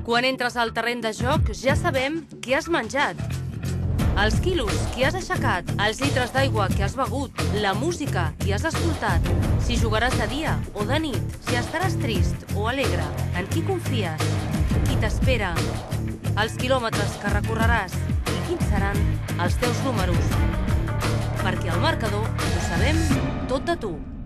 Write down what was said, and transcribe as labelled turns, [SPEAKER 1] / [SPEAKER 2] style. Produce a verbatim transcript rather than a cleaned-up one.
[SPEAKER 1] Quan entres al terreny de joc ja sabem què has menjat, els quilos que has aixecat, els litres d'aigua que has begut, la música que has escoltat, si jugaràs de dia o de nit, si estaràs trist o alegre, en qui confies, qui t'espera, els quilòmetres que recorreràs i quins seran els teus números. Perquè al marcador ho sabem tot de tu.